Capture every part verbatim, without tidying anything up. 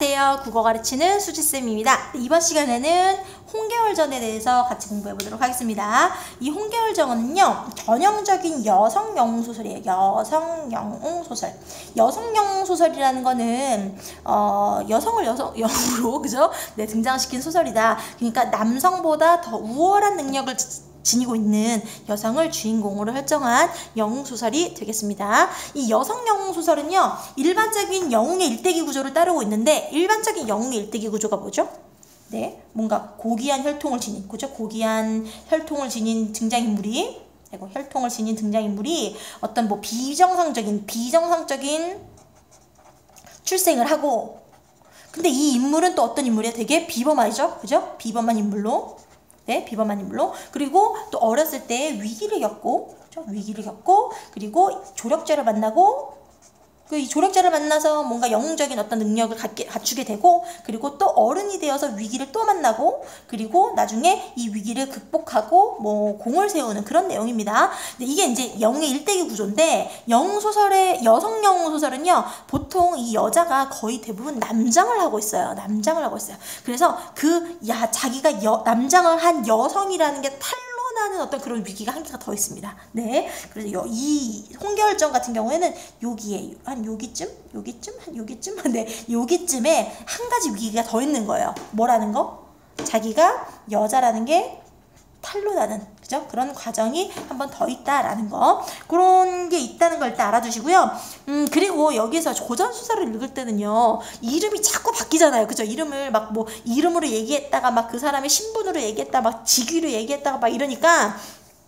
안녕하세요. 국어 가르치는 수지쌤입니다. 이번 시간에는 홍계월전에 대해서 같이 공부해 보도록 하겠습니다. 이 홍계월전은요, 전형적인 여성 영웅 소설이에요. 여성 영웅 소설. 여성 영웅 소설이라는 거는 어, 여성을 여성 영웅으로 그죠? 네, 등장시킨 소설이다. 그러니까 남성보다 더 우월한 능력을 지니고 있는 여성을 주인공으로 설정한 영웅소설이 되겠습니다. 이 여성 영웅소설은요, 일반적인 영웅의 일대기 구조를 따르고 있는데, 일반적인 영웅의 일대기 구조가 뭐죠? 네, 뭔가 고귀한 혈통을 지닌, 그죠? 고귀한 혈통을 지닌 등장인물이, 아이고, 혈통을 지닌 등장인물이 어떤 뭐 비정상적인, 비정상적인 출생을 하고, 근데 이 인물은 또 어떤 인물이야? 되게 비범하죠? 그죠? 비범한 인물로. 네, 비범한 인물로. 그리고 또 어렸을 때 위기를 겪고, 그렇죠? 위기를 겪고, 그리고 조력자를 만나고, 그 이 조력자를 만나서 뭔가 영웅적인 어떤 능력을 갖게, 갖추게 되고, 그리고 또 어른이 되어서 위기를 또 만나고, 그리고 나중에 이 위기를 극복하고 뭐 공을 세우는 그런 내용입니다. 근데 이게 이제 영웅의 일대기 구조인데, 영웅소설의, 여성 영웅소설은요, 보통 이 여자가 거의 대부분 남장을 하고 있어요. 남장을 하고 있어요. 그래서 그, 야, 자기가 여, 남장을 한 여성이라는 게 탈 나는 어떤 그런 위기가 한 개가 더 있습니다. 네, 그래서 요, 이 홍계월전 같은 경우에는 여기에 한 여기쯤, 여기쯤, 한 여기쯤, 네, 여기쯤에 한 가지 위기가 더 있는 거예요. 뭐라는 거? 자기가 여자라는 게 탈로 나는, 그죠? 그런 과정이 한 번 더 있다라는 거. 그런 게 있다는 걸 일단 알아두시고요. 음, 그리고 여기서 고전수사를 읽을 때는요, 이름이 자꾸 바뀌잖아요. 그죠? 이름을 막 뭐, 이름으로 얘기했다가 막 그 사람의 신분으로 얘기했다가 막 직위로 얘기했다가 막 이러니까,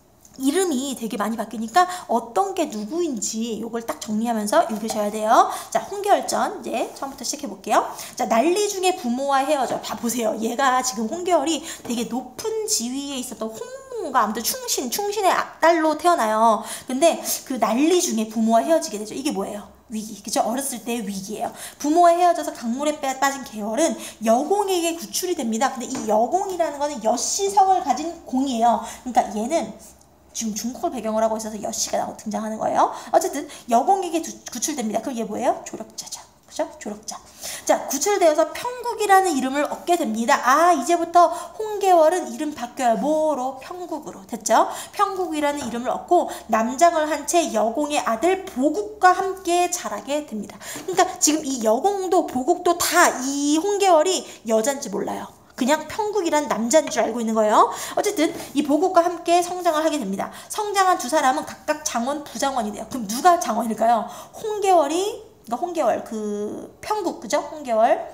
이름이 되게 많이 바뀌니까 어떤 게 누구인지 요걸 딱 정리하면서 읽으셔야 돼요. 자, 홍계월전 이제 처음부터 시작해 볼게요. 자, 난리 중에 부모와 헤어져. 봐 보세요. 얘가 지금 홍계월이 되게 높은 지위에 있었던 홍가 아무튼 충신, 충신의 딸로 태어나요. 근데 그 난리 중에 부모와 헤어지게 되죠. 이게 뭐예요? 위기, 그죠? 어렸을 때의 위기예요. 부모와 헤어져서 강물에 빠진 계월은 여공에게 구출이 됩니다. 근데 이 여공이라는 거는 여씨성을 가진 공이에요. 그러니까 얘는 지금 중국을 배경으로 하고 있어서 여씨가 나오고 등장하는 거예요. 어쨌든 여공에게 두, 구출됩니다. 그럼 얘 뭐예요? 조력자죠. 그죠? 조력자. 자, 구출되어서 평국이라는 이름을 얻게 됩니다. 아, 이제부터 홍계월은 이름 바뀌어요. 뭐로? 평국으로. 됐죠? 평국이라는 이름을 얻고 남장을 한 채 여공의 아들 보국과 함께 자라게 됩니다. 그러니까 지금 이 여공도 보국도 다 이 홍계월이 여잔지 몰라요. 그냥 평국이란 남자인 줄 알고 있는 거예요. 어쨌든 이 보국과 함께 성장을 하게 됩니다. 성장한 두 사람은 각각 장원, 부장원이 돼요. 그럼 누가 장원일까요? 홍계월이, 그러니까 홍계월, 그 평국, 그죠? 홍계월.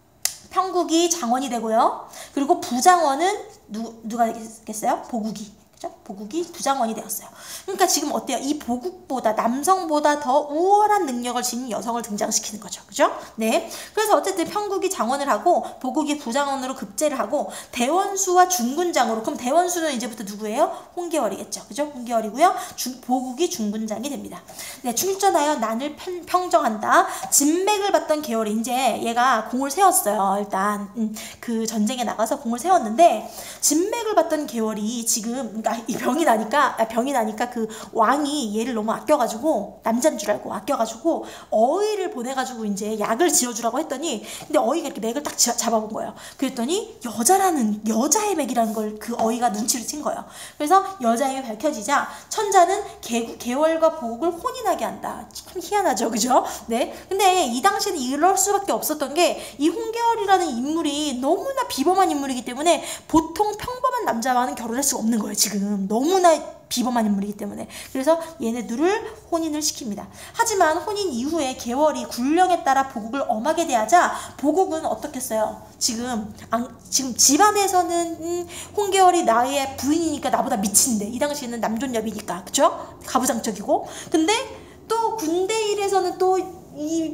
평국이 장원이 되고요. 그리고 부장원은 누, 누가 되겠어요? 보국이. 보국이 부장원이 되었어요. 그러니까 지금 어때요? 이 보국보다, 남성보다 더 우월한 능력을 지닌 여성을 등장시키는 거죠. 그죠? 네. 그래서 어쨌든 평국이 장원을 하고 보국이 부장원으로 급제를 하고 대원수와 중군장으로, 그럼 대원수는 이제부터 누구예요? 홍계월이겠죠. 그죠? 홍계월이고요. 중, 보국이 중군장이 됩니다. 네, 출전하여 난을 편, 평정한다. 진맥을 받던 계월이 이제 얘가 공을 세웠어요. 일단 음, 그 전쟁에 나가서 공을 세웠는데, 진맥을 받던 계월이 지금, 그러니까 이 병이 나니까, 병이 나니까 그 왕이 얘를 너무 아껴가지고, 남자인 줄 알고 아껴가지고, 어의를 보내가지고 이제 약을 지어주라고 했더니, 근데 어의가 이렇게 맥을 딱 잡아본 거예요. 그랬더니, 여자라는, 여자의 맥이라는 걸 그 어의가 눈치를 챈 거예요. 그래서 여자의 맥이 밝혀지자, 천자는 개, 계월과 보국을 혼인하게 한다. 참 희한하죠. 그죠? 네. 근데 이 당시에는 이럴 수밖에 없었던 게, 이 홍계월이라는 인물이 너무나 비범한 인물이기 때문에, 보통 평범한 남자와는 결혼할 수가 없는 거예요. 지금. 너무나 비범한 인물이기 때문에. 그래서 얘네들을 혼인을 시킵니다. 하지만 혼인 이후에 계월이 굴령에 따라 보국을 엄하게 대하자 보국은 어떻겠어요? 지금 안, 지금 집안에서는 음, 홍계월이 나의 부인이니까 나보다 미친데, 이 당시에는 남존여비니까, 그쵸? 가부장적이고. 근데 또 군대 일에서는 또 이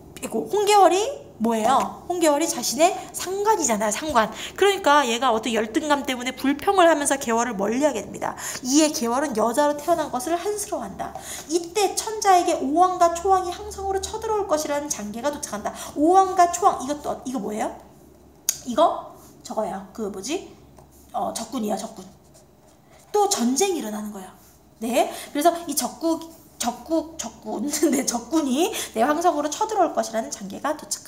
홍계월이 뭐예요? 홍계월이 자신의 상관이잖아요. 상관. 그러니까 얘가 어떤 열등감 때문에 불평을 하면서 계월을 멀리하게 됩니다. 이에 계월은 여자로 태어난 것을 한스러워한다. 이때 천자에게 오왕과 초왕이 항성으로 쳐들어올 것이라는 장계가 도착한다. 오왕과 초왕, 이것도 이거 뭐예요? 이거 저거예요. 그 뭐지? 어, 적군이야, 적군. 또 전쟁이 일어나는 거예요. 네. 그래서 이 적국 적국 적군 네 적군이 내 황성으로 쳐들어올 것이라는 장계가 도착한다.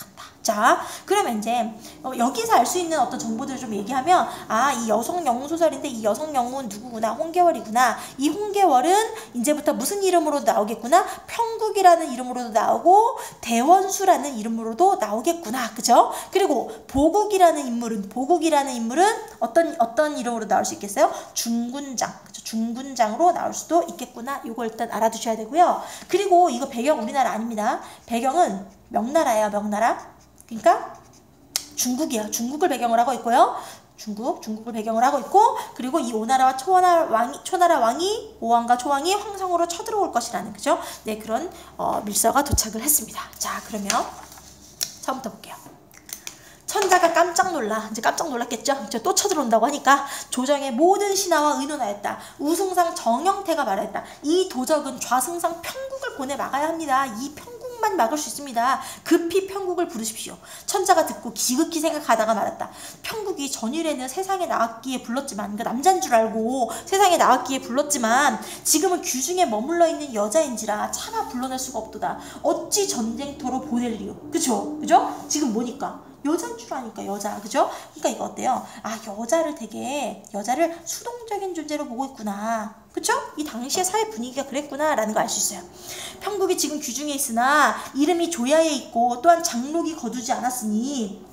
자, 그러면 이제 어, 여기서 알 수 있는 어떤 정보들을 좀 얘기하면, 아, 이 여성 영웅 소설인데 이 여성 영웅은 누구구나, 홍계월이구나. 이 홍계월은 이제부터 무슨 이름으로 나오겠구나, 평국이라는 이름으로도 나오고 대원수라는 이름으로도 나오겠구나, 그죠? 그리고 보국이라는 인물은 보국이라는 인물은 어떤 어떤 이름으로 나올 수 있겠어요? 중군장, 그죠? 중군장으로 나올 수도 있겠구나. 이거 일단 알아두셔야 되고요. 그리고 이거 배경 우리나라 아닙니다. 배경은 명나라예요, 명나라. 그러니까 중국이에요. 중국을 배경으로 하고 있고요. 중국, 중국을 배경으로 하고 있고, 그리고 이 오나라와 초나라 왕이, 초나라 왕이, 오왕과 초왕이 황성으로 쳐들어올 것이라는, 그죠? 네, 그런 어, 밀서가 도착을 했습니다. 자, 그러면 처음부터 볼게요. 천자가 깜짝 놀라, 이제 깜짝 놀랐겠죠? 이제 또 쳐들어온다고 하니까 조정의 모든 신하와 의논하였다. 우승상 정영태가 말했다. 이 도적은 좌승상 평국을 보내 막아야 합니다. 이 평국만 막을 수 있습니다. 급히 평국을 부르십시오. 천자가 듣고 지극히 생각하다가 말했다. 평국이 전일에는 세상에 나왔기에 불렀지만, 그 남자인 줄 알고 세상에 나왔기에 불렀지만 지금은 귀중에 머물러 있는 여자인지라 차마 불러낼 수가 없도다. 어찌 전쟁터로 보낼리요? 그쵸? 그죠? 지금 뭐니까? 여자인 줄 아니까 여자, 그죠? 그러니까 이거 어때요? 아, 여자를 되게, 여자를 수동적인 존재로 보고 있구나, 그쵸? 이 당시의 사회 분위기가 그랬구나 라는 거 알 수 있어요. 평국이 지금 귀중에 있으나 이름이 조야에 있고 또한 장록이 거두지 않았으니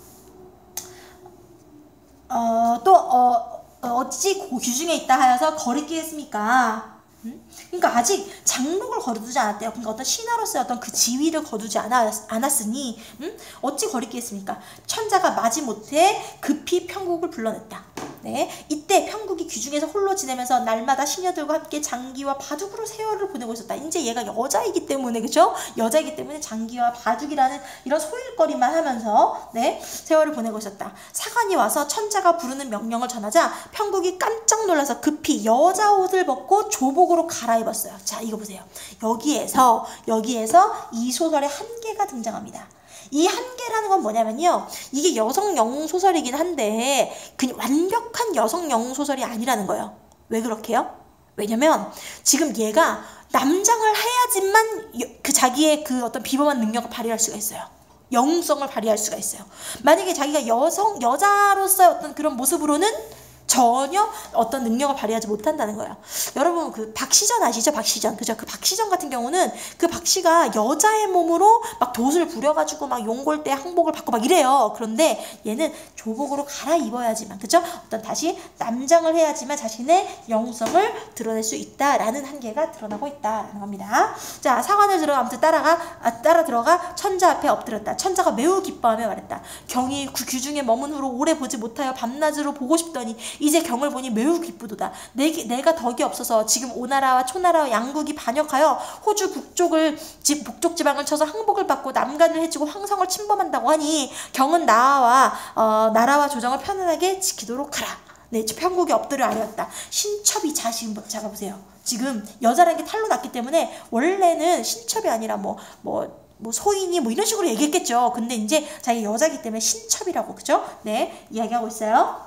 어, 또 어, 어, 어찌 귀중에 있다 하여서 거리끼겠습니까? 음? 그러니까 아직 장록을 거두지 않았대요. 그러니까 어떤 신하로서의 어떤 그 지위를 거두지 않았, 않았으니 음? 어찌 거리끼겠습니까? 천자가 마지못해 급히 평국을 불러냈다. 네, 이때 평국이 귀중에서 홀로 지내면서 날마다 시녀들과 함께 장기와 바둑으로 세월을 보내고 있었다. 이제 얘가 여자이기 때문에, 그죠? 여자이기 때문에 장기와 바둑이라는 이런 소일거리만 하면서 네, 세월을 보내고 있었다. 사관이 와서 천자가 부르는 명령을 전하자 평국이 깜짝 놀라서 급히 여자 옷을 벗고 조복으로 갈아입었어요. 자, 이거 보세요. 여기에서 여기에서 이 소설의 한계가 등장합니다. 이 한계라는 건 뭐냐면요, 이게 여성 영웅 소설이긴 한데 그냥 완벽한 여성 영웅 소설이 아니라는 거예요. 왜 그렇게요? 왜냐면 지금 얘가 남장을 해야지만 그 자기의 그 어떤 비범한 능력을 발휘할 수가 있어요. 영웅성을 발휘할 수가 있어요. 만약에 자기가 여성 여자로서의 어떤 그런 모습으로는 전혀 어떤 능력을 발휘하지 못한다는 거예요. 여러분, 그 박시전 아시죠? 박시전. 그죠? 그 박시전 같은 경우는 그 박씨가 여자의 몸으로 막 돛을 부려가지고 막 용골대 항복을 받고 막 이래요. 그런데 얘는 조복으로 갈아입어야지만, 그죠? 어떤 다시 남장을 해야지만 자신의 영성을 드러낼 수 있다라는 한계가 드러나고 있다라는 겁니다. 자, 사관을 들어 아무튼 따라가 아, 따라 들어가 천자 앞에 엎드렸다. 천자가 매우 기뻐하며 말했다. 경이 귀중에 머문 후로 오래 보지 못하여 밤낮으로 보고 싶더니 이제 경을 보니 매우 기쁘도다. 내, 내가 덕이 없어서 지금 오나라와 초나라와 양국이 반역하여 호주 북쪽을 집 북쪽 지방을 쳐서 항복을 받고 남간을 해주고 황성을 침범한다고 하니 경은 나와 어, 나라와 조정을 편안하게 지키도록 하라. 네, 평국이 엎드려 아뢰었다. 신첩이 자, 지금 작아보세요. 지금 여자라는 게 탈로 났기 때문에 원래는 신첩이 아니라 뭐 뭐 뭐 소인이 뭐 이런 식으로 얘기했겠죠. 근데 이제 자기 여자이기 때문에 신첩이라고, 그죠? 네, 이야기하고 있어요.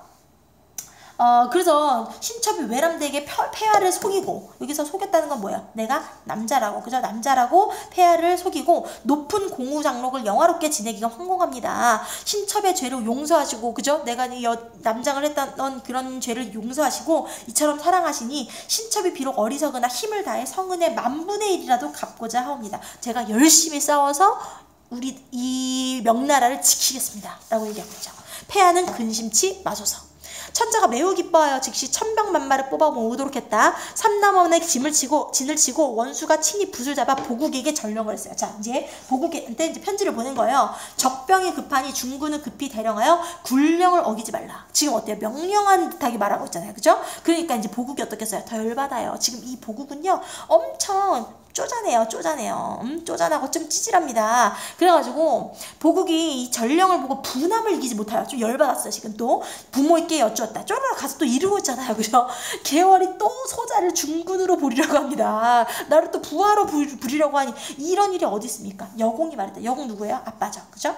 어, 그래서 신첩이 외람되게 폐하를 속이고, 여기서 속였다는 건 뭐야? 내가 남자라고, 그죠? 남자라고 폐하를 속이고 높은 공우장록을 영화롭게 지내기가 황공합니다. 신첩의 죄를 용서하시고, 그죠? 내가 여, 남장을 했던 그런 죄를 용서하시고 이처럼 사랑하시니 신첩이 비록 어리석으나 힘을 다해 성은의 만분의 일이라도 갚고자 하옵니다. 제가 열심히 싸워서 우리 이 명나라를 지키겠습니다 라고 얘기하고 있죠. 폐하는 근심치 마소서. 천자가 매우 기뻐하여 즉시 천병만마를 뽑아 모으도록 했다. 삼남원의 짐을 치고 진을 치고 원수가 친히 붓을 잡아 보국에게 전령을 했어요. 자, 이제 보국한테 이제 편지를 보낸 거예요. 적병이 급하니 중군은 급히 대령하여 굴령을 어기지 말라. 지금 어때요? 명령한 듯하게 말하고 있잖아요, 그죠? 그러니까 이제 보국이 어떻겠어요? 더 열받아요. 지금 이 보국은요, 엄청 쪼잔해요, 쪼잔해요. 음, 쪼잔하고 좀 찌질합니다. 그래가지고 보국이 이 전령을 보고 분함을 이기지 못하여 좀 열받았어요. 지금 또 부모에게 여쭈었다. 쪼르르 가서 또 이러고 있잖아요, 그죠? 계월이 또 소자를 중군으로 부리려고 합니다. 나를 또 부하로 부리려고 하니 이런 일이 어디 있습니까? 여공이 말했다. 여공 누구예요? 아빠죠, 그죠?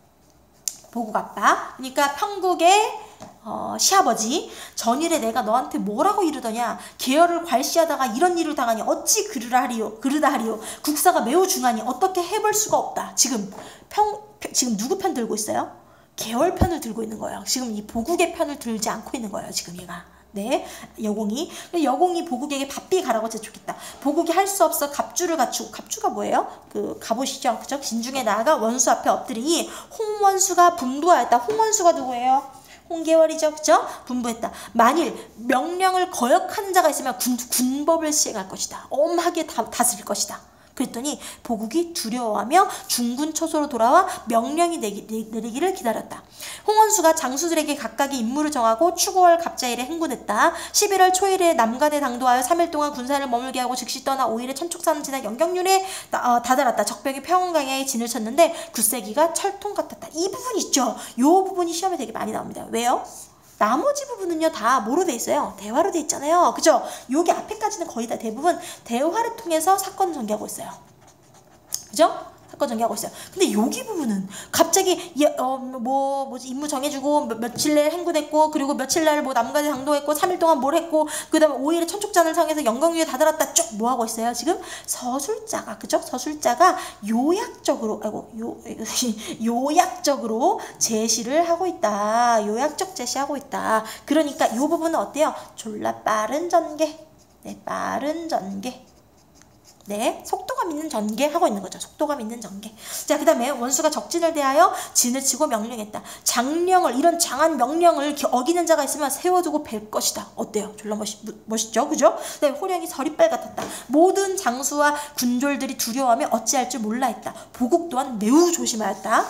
보국 아빠. 그러니까 평국의 어, 시아버지. 전일에 내가 너한테 뭐라고 이르더냐? 계열을 괄시하다가 이런 일을 당하니 어찌 그르라 하리요? 그르다 하리요? 국사가 매우 중하니 어떻게 해볼 수가 없다. 지금 평 지금 누구 편 들고 있어요? 개월 편을 들고 있는 거예요. 지금 이 보국의 편을 들지 않고 있는 거예요. 지금 얘가. 네, 여공이. 여공이 보국에게 바삐 가라고 재촉했다. 보국이 할 수 없어 갑주를 갖추고, 갑주가 뭐예요? 그 갑옷이죠. 그죠? 진중에 나아가 원수 앞에 엎드리니 홍원수가 분부하였다. 홍원수가 누구예요? 홍계월이죠. 그죠? 분부했다. 만일 명령을 거역하는 자가 있으면 군, 군법을 시행할 것이다. 엄하게 다, 다스릴 것이다. 그랬더니 보국이 두려워하며 중군 초소로 돌아와 명령이 내기, 내리기를 기다렸다. 홍원수가 장수들에게 각각의 임무를 정하고 추구월 갑자일에 행군했다. 십일월 초일에 남간에 당도하여 삼 일 동안 군사를 머물게 하고 즉시 떠나 오 일에 천촉산을 지나 영경륜에 어, 다다랐다. 적벽이 평원강야에 진을 쳤는데 굳세기가 철통 같았다. 이 부분 있죠. 이 부분이 시험에 되게 많이 나옵니다. 왜요? 나머지 부분은요 다 뭐로 돼 있어요? 대화로 돼 있잖아요. 그죠? 여기 앞에까지는 거의 다 대부분 대화를 통해서 사건을 전개하고 있어요. 그죠? 사건 전개하고 있어요. 근데 여기 부분은 갑자기 예, 어, 뭐 뭐지 임무 정해주고 며, 며칠 내에 행군했고 그리고 며칠 날 뭐 남간에 당도했고 삼 일 동안 뭘 했고 그 다음에 오 일에 천촉잔을 상해서 영광위에 다다랐다 쭉 뭐 하고 있어요? 지금 서술자가 그죠? 서술자가 요약적으로 아이고 요 요약적으로 제시를 하고 있다. 요약적 제시하고 있다. 그러니까 이 부분은 어때요? 졸라 빠른 전개. 네, 빠른 전개. 네, 속도감 있는 전개하고 있는 거죠. 속도감 있는 전개. 자, 그 다음에 원수가 적진을 대하여 진을 치고 명령했다. 장령을, 이런 장한 명령을 어기는 자가 있으면 세워두고 뵐 것이다. 어때요? 졸라 멋있, 멋있죠? 그죠? 네, 호령이 서리빨 같았다. 모든 장수와 군졸들이 두려워하며 어찌할 줄 몰라 했다. 보국 또한 매우 조심하였다.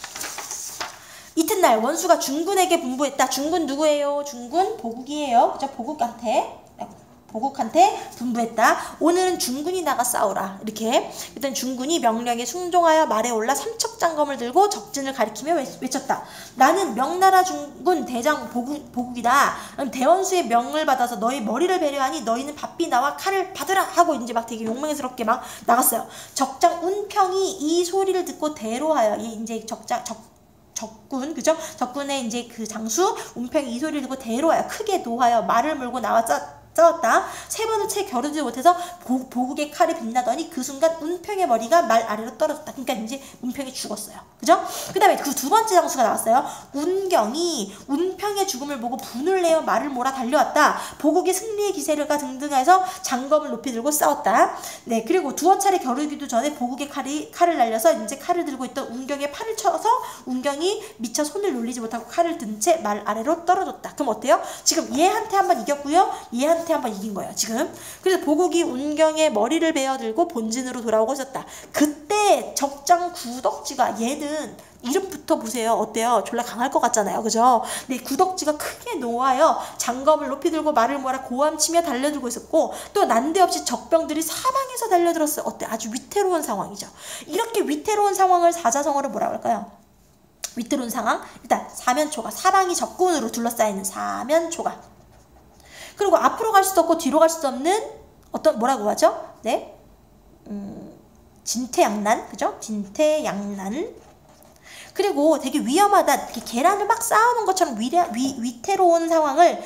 이튿날 원수가 중군에게 분부했다. 중군 누구예요? 중군 보국이에요. 그죠? 보국한테. 보국한테 분부했다. 오늘은 중군이 나가 싸우라. 이렇게. 일단 중군이 명령에 순종하여 말에 올라 삼척장검을 들고 적진을 가리키며 외쳤다. 나는 명나라 중군 대장 보국, 보국이다. 대원수의 명을 받아서 너희 머리를 배려하니 너희는 바삐 나와 칼을 받으라 하고 이제 막 되게 용맹스럽게 막 나갔어요. 적장 운평이 이 소리를 듣고 대로하여 이 이제 적장 적 적군, 그죠? 적군의 이제 그 장수 운평이 이 소리를 듣고 대로하여 크게 노하여 말을 몰고 나왔자 싸웠다. 세 번을 채 겨루지 못해서 보, 보국의 칼이 빛나더니 그 순간 운평의 머리가 말 아래로 떨어졌다. 그러니까 이제 운평이 죽었어요. 그죠? 그 다음에 그 두 번째 장수가 나왔어요. 운경이 운평의 죽음을 보고 분을 내어 말을 몰아 달려왔다. 보국의 승리의 기세가 등등해서 장검을 높이 들고 싸웠다. 네, 그리고 두어 차례 겨루기도 전에 보국의 칼이, 칼을 날려서 이제 칼을 들고 있던 운경의 팔을 쳐서 운경이 미처 손을 놀리지 못하고 칼을 든 채 말 아래로 떨어졌다. 그럼 어때요? 지금 얘한테 한번 이겼고요. 얘한테 한번 이긴 거예요. 지금. 그래서 보국이 운경의 머리를 베어들고 본진으로 돌아오고 있었다. 그때 적장 구덕지가 얘는 이름부터 보세요. 어때요? 졸라 강할 것 같잖아요. 그죠? 네, 구덕지가 크게 노하여 장검을 높이 들고 말을 몰아 고함치며 달려들고 있었고 또 난데없이 적병들이 사방에서 달려들었어요. 어때? 아주 위태로운 상황이죠. 이렇게 위태로운 상황을 사자성어로 뭐라고 할까요? 위태로운 상황. 일단 사면초가 사방이 적군으로 둘러싸이는 사면초가. 그리고 앞으로 갈 수도 없고 뒤로 갈 수도 없는 어떤 뭐라고 하죠? 네, 음, 진퇴양난, 그죠? 진퇴양난. 그리고 되게 위험하다. 이렇게 계란을 막 쌓아놓은 것처럼 위래, 위, 위태로운 상황을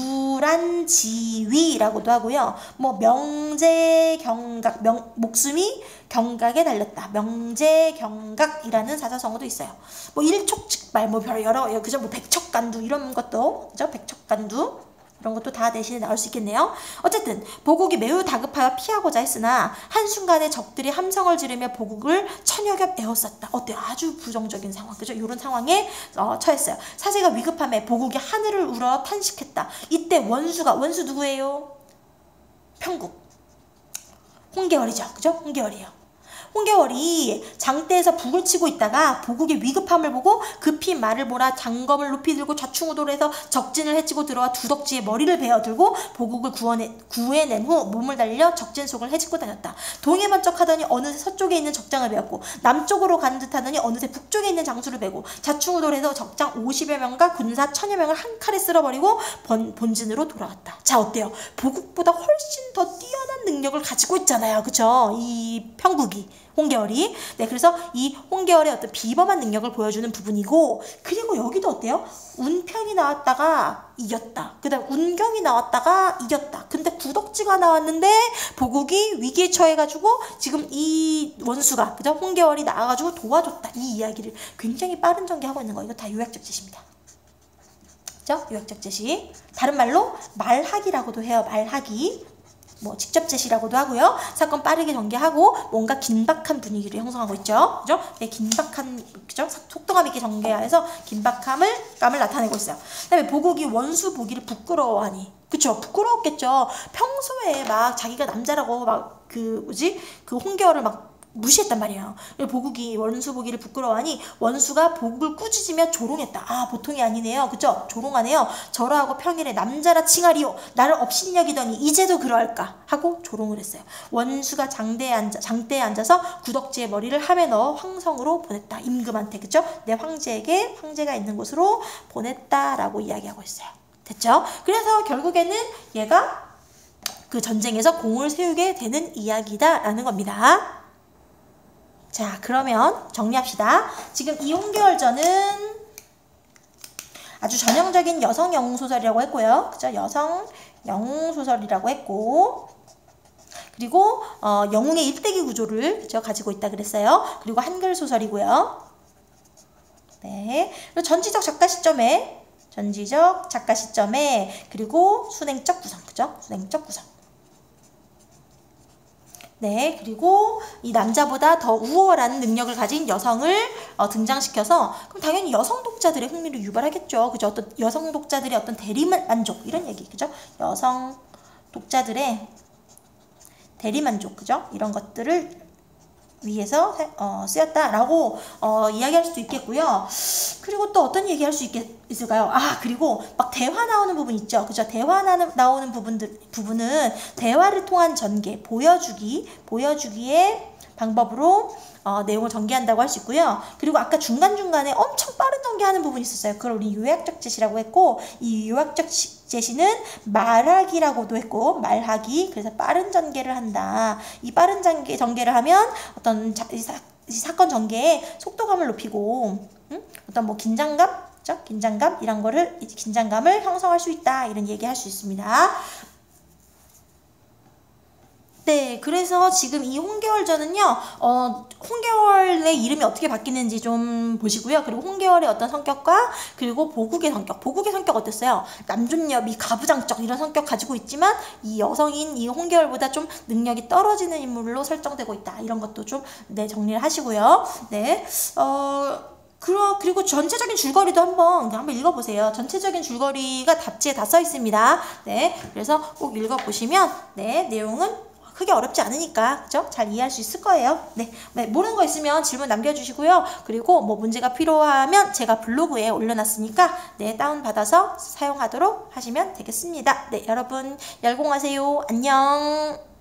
누란지위라고도 하고요. 뭐 명제경각, 명, 목숨이 경각에 달렸다. 명제경각이라는 사자성어도 있어요. 뭐 일촉즉발, 뭐 여러, 그죠? 뭐 백척간두 이런 것도, 그죠? 백척간두. 이런 것도 다 대신에 나올 수 있겠네요. 어쨌든 보국이 매우 다급하여 피하고자 했으나 한순간에 적들이 함성을 지르며 보국을 천여 겹 에워쌌다. 어때요? 아주 부정적인 상황. 그죠? 이런 상황에 어, 처했어요. 사제가 위급함에 보국이 하늘을 우러 탄식했다. 이때 원수가, 원수 누구예요? 평국. 홍계월이죠. 그죠? 홍계월이에요. 홍계월이 장대에서 북을 치고 있다가 보국의 위급함을 보고 급히 말을 몰아 장검을 높이 들고 좌충우돌 해서 적진을 해치고 들어와 두덕지의 머리를 베어들고 보국을 구원해, 구해낸 후 몸을 달려 적진 속을 헤집고 다녔다. 동해 번쩍하더니 어느새 서쪽에 있는 적장을 베었고 남쪽으로 가는 듯 하더니 어느새 북쪽에 있는 장수를 베고 좌충우돌 해서 적장 오십여 명과 군사 천여 명을 한 칼에 쓸어버리고 본, 본진으로 돌아왔다. 자, 어때요? 보국보다 훨씬 더 뛰어난 능력을 가지고 있잖아요. 그쵸? 이 평국이. 홍계열이. 네, 그래서 이 홍계열의 어떤 비범한 능력을 보여주는 부분이고, 그리고 여기도 어때요? 운편이 나왔다가 이겼다. 그 다음 운경이 나왔다가 이겼다. 근데 구덕지가 나왔는데 보국이 위기에 처해가지고 지금 이 원수가, 그죠? 홍계열이 나와가지고 도와줬다. 이 이야기를 굉장히 빠른 전개하고 있는 거. 이거 다 요약적 제시입니다. 그죠? 요약적 제시. 다른 말로 말하기라고도 해요. 말하기. 뭐 직접 제시라고도 하고요. 사건 빠르게 전개하고 뭔가 긴박한 분위기를 형성하고 있죠. 그죠? 네, 긴박한, 그죠? 속도감 있게 전개해서 긴박함을, 감을 나타내고 있어요. 그 다음에 보국이 원수 보기를 부끄러워하니. 그쵸? 부끄러웠겠죠. 평소에 막 자기가 남자라고 막 그 뭐지? 그 홍계열을 막 무시했단 말이에요. 보국이 원수 보기를 부끄러워하니 원수가 보국을 꾸짖으며 조롱했다. 아, 보통이 아니네요. 그죠? 조롱하네요. 저러하고 평일에 남자라 칭하리요. 나를 업신여기더니 이제도 그러할까 하고 조롱을 했어요. 원수가 장대에 앉아, 장대에 앉아서 구덕지의 머리를 함에 넣어 황성으로 보냈다. 임금한테. 그죠? 내 황제에게 황제가 있는 곳으로 보냈다라고 이야기하고 있어요. 됐죠? 그래서 결국에는 얘가 그 전쟁에서 공을 세우게 되는 이야기다라는 겁니다. 자, 그러면 정리합시다. 지금 이 홍계열전은 아주 전형적인 여성 영웅소설이라고 했고요. 그죠? 여성 영웅소설이라고 했고, 그리고 어, 영웅의 일대기 구조를, 그죠? 가지고 있다 그랬어요. 그리고 한글 소설이고요. 네. 그리고 전지적 작가 시점에, 전지적 작가 시점에, 그리고 순행적 구성, 그죠? 순행적 구성. 네, 그리고 이 남자보다 더 우월한 능력을 가진 여성을 어, 등장시켜서 그럼 당연히 여성 독자들의 흥미를 유발하겠죠. 그죠? 어떤 여성 독자들의 어떤 대리만족 이런 얘기, 그죠? 여성 독자들의 대리만족, 그죠? 이런 것들을 위해서 어, 쓰였다라고 어, 이야기할 수도 있겠고요. 그리고 또 어떤 얘기할 수 있겠, 있을까요? 아, 그리고 막 대화 나오는 부분 있죠. 그죠? 대화 나는, 나오는 부분들, 부분은 대화를 통한 전개, 보여주기, 보여주기의 방법으로 어, 내용을 전개한다고 할 수 있고요. 그리고 아까 중간중간에 엄청 빠른 전개하는 부분이 있었어요. 그걸 우리 요약적 제시라고 했고, 이 요약적 제시는 말하기라고도 했고, 말하기. 그래서 빠른 전개를 한다. 이 빠른 전개, 전개를 하면 어떤 자, 이 사, 이 사건 전개의 속도감을 높이고, 음? 어떤 뭐 긴장감? 그죠? 긴장감? 이런 거를, 긴장감을 형성할 수 있다. 이런 얘기 할 수 있습니다. 네, 그래서 지금 이 홍계열전은요, 어, 홍계열의 이름이 어떻게 바뀌는지 좀 보시고요. 그리고 홍계열의 어떤 성격과, 그리고 보국의 성격. 보국의 성격 어땠어요? 남존여비, 가부장적 이런 성격 가지고 있지만, 이 여성인 이 홍계열보다 좀 능력이 떨어지는 인물로 설정되고 있다. 이런 것도 좀, 네, 정리를 하시고요. 네, 어, 그러, 그리고 전체적인 줄거리도 한번, 한번 읽어보세요. 전체적인 줄거리가 답지에 다 써 있습니다. 네, 그래서 꼭 읽어보시면, 네, 내용은 크게 어렵지 않으니까, 그죠? 잘 이해할 수 있을 거예요. 네, 네, 모르는 거 있으면 질문 남겨주시고요. 그리고 뭐 문제가 필요하면 제가 블로그에 올려놨으니까, 네, 다운받아서 사용하도록 하시면 되겠습니다. 네, 여러분, 열공하세요. 안녕.